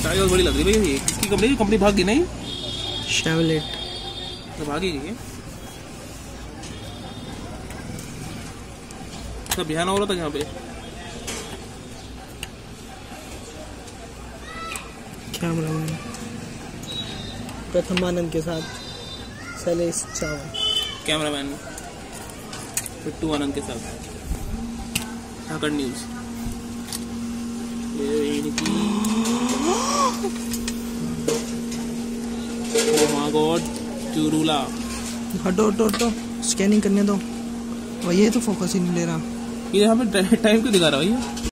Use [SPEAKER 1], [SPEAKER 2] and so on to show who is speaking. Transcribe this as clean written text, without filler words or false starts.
[SPEAKER 1] गाड़ी बहुत बड़ी लग रही है भैया। ये किसकी कंपनी? कंपनी भाग गई नहीं?
[SPEAKER 2] शेवलेट
[SPEAKER 1] तो भागी गई है। सब ध्यान हो रहा था यहाँ पे।
[SPEAKER 2] कैमरामैन प्रथम आनंद के साथ शैलेश चावल।
[SPEAKER 1] कैमरामैन पिट्टू आनंद के साथ Dhakad news. Oh my god चुरूला।
[SPEAKER 2] हटो हटो हटो, स्कैनिंग करने दो। और ये तो फोकस ही नहीं ले रहा।
[SPEAKER 1] ये यहाँ पे टाइम क्यों दिखा रहा है भैया?